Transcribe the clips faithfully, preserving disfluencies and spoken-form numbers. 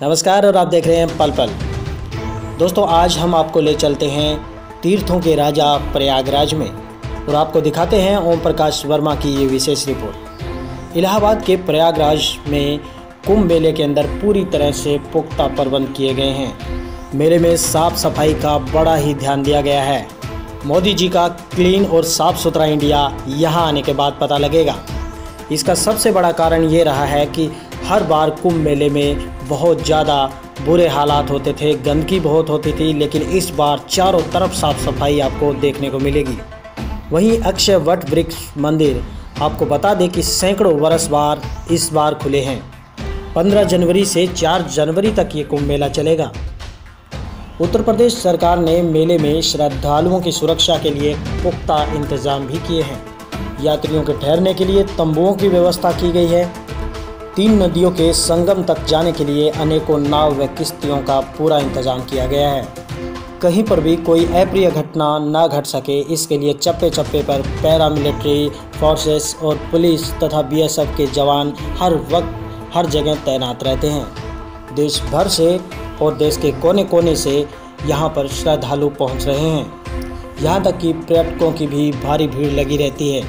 नमस्कार और आप देख रहे हैं पल पल। दोस्तों, आज हम आपको ले चलते हैं तीर्थों के राजा प्रयागराज में और आपको दिखाते हैं ओम प्रकाश वर्मा की ये विशेष रिपोर्ट। इलाहाबाद के प्रयागराज में कुंभ मेले के अंदर पूरी तरह से पुख्ता प्रबंध किए गए हैं। मेले में साफ सफाई का बड़ा ही ध्यान दिया गया है। मोदी जी का क्लीन और साफ सुथरा इंडिया यहाँ आने के बाद पता लगेगा। इसका सबसे बड़ा कारण ये रहा है कि हर बार कुंभ मेले में बहुत ज़्यादा बुरे हालात होते थे, गंदगी बहुत होती थी, लेकिन इस बार चारों तरफ साफ सफाई आपको देखने को मिलेगी। वहीं अक्षय वट वृक्ष मंदिर आपको बता दें कि सैकड़ों वर्ष बाद इस बार खुले हैं। पंद्रह जनवरी से चार जनवरी तक ये कुंभ मेला चलेगा। उत्तर प्रदेश सरकार ने मेले में श्रद्धालुओं की सुरक्षा के लिए पुख्ता इंतजाम भी किए हैं। यात्रियों के ठहरने के लिए तंबुओं की व्यवस्था की गई है। तीन नदियों के संगम तक जाने के लिए अनेकों नाव व किश्तियों का पूरा इंतजाम किया गया है। कहीं पर भी कोई अप्रिय घटना न घट सके, इसके लिए चप्पे चप्पे पर पैरामिलिट्री फोर्सेस और पुलिस तथा बीएसएफ के जवान हर वक्त हर जगह तैनात रहते हैं। देश भर से और देश के कोने कोने से यहाँ पर श्रद्धालु पहुँच रहे हैं। यहाँ तक कि पर्यटकों की भी भारी भीड़ लगी रहती है।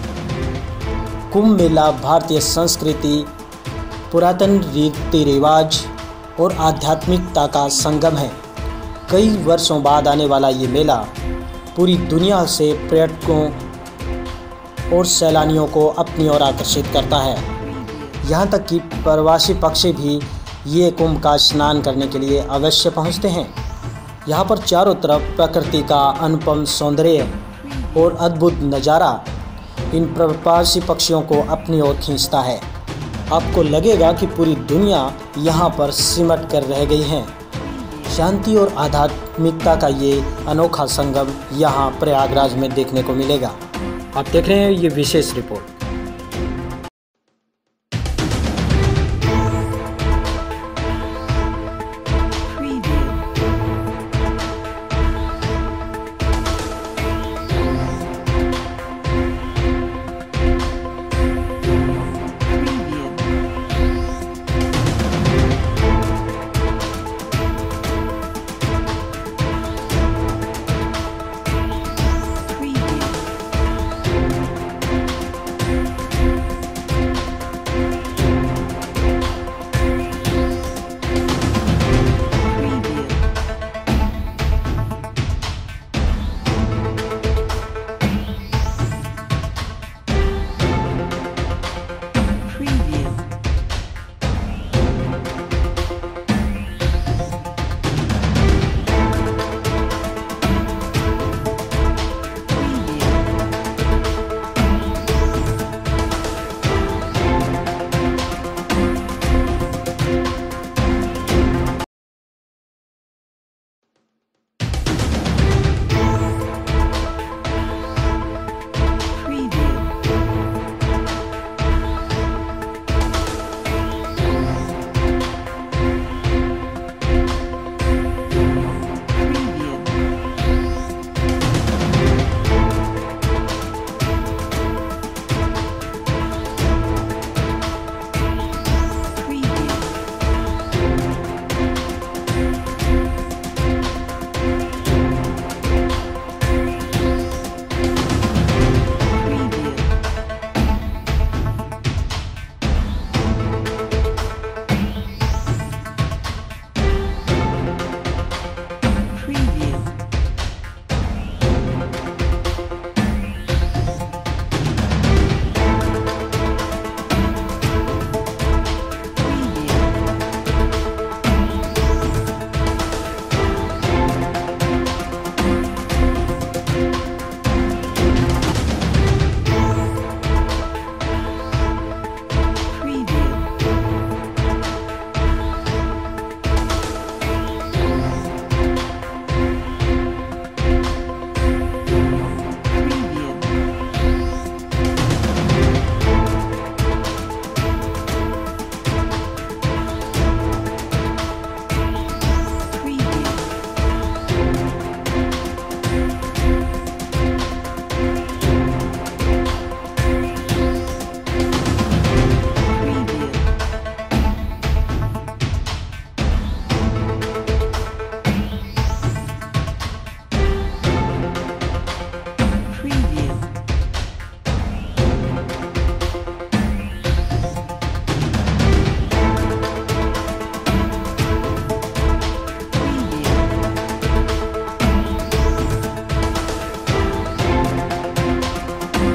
कुंभ मेला भारतीय संस्कृति, पुरातन रीति रिवाज और आध्यात्मिकता का संगम है। कई वर्षों बाद आने वाला ये मेला पूरी दुनिया से पर्यटकों और सैलानियों को अपनी ओर आकर्षित करता है। यहाँ तक कि प्रवासी पक्षी भी ये कुंभ का स्नान करने के लिए अवश्य पहुँचते हैं। यहाँ पर चारों तरफ प्रकृति का अनुपम सौंदर्य और अद्भुत नज़ारा इन प्रवासी पक्षियों को अपनी ओर खींचता है। आपको लगेगा कि पूरी दुनिया यहाँ पर सिमट कर रह गई है। शांति और आध्यात्मिकता का ये अनोखा संगम यहाँ प्रयागराज में देखने को मिलेगा। आप देख रहे हैं ये विशेष रिपोर्ट।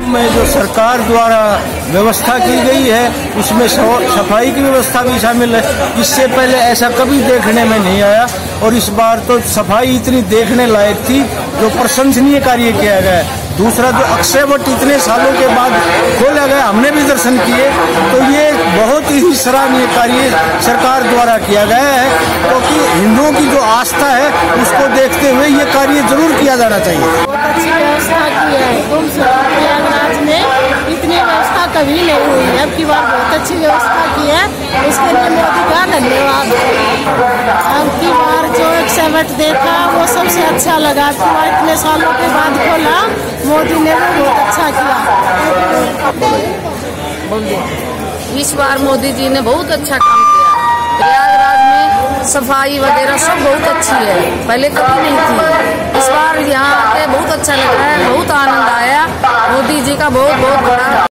में जो सरकार द्वारा व्यवस्था की गई है उसमें सफाई की व्यवस्था भी शामिल है। इससे पहले ऐसा कभी देखने में नहीं आया और इस बार तो सफाई इतनी देखने लायक थी जो प्रशंसनीय कार्य किया गया है। दूसरा जो अक्षय वट इतने सालों के बाद खोला गया, हमने भी दर्शन किए, तो ये बहुत ही सराहनीय कार्य सरकार द्वारा किया गया है, क्योंकि तो हिंदुओं की जो आस्था है उसको देखते हुए ये कार्य जरूर किया जाना चाहिए। बहुत अच्छी व्यवस्था की है। प्रयागराज में इतनी व्यवस्था कभी नहीं हुई है, अब की बार बहुत अच्छी व्यवस्था की है, इसके लिए मोदी का धन्यवाद। अब की बार जो अक्षय वट देखा वो सबसे अच्छा लगा। अब की बार इतने सालों के बाद खोला, मोदी ने भी बहुत अच्छा किया। इस बार मोदी जी ने बहुत अच्छा काम किया। प्रयागराज में सफाई वगैरह सब बहुत अच्छी है, पहले कभी नहीं थी। इस बार यहाँ आके बहुत अच्छा लग रहा है, बहुत आनंद आया। मोदी जी का बहुत बहुत बड़ा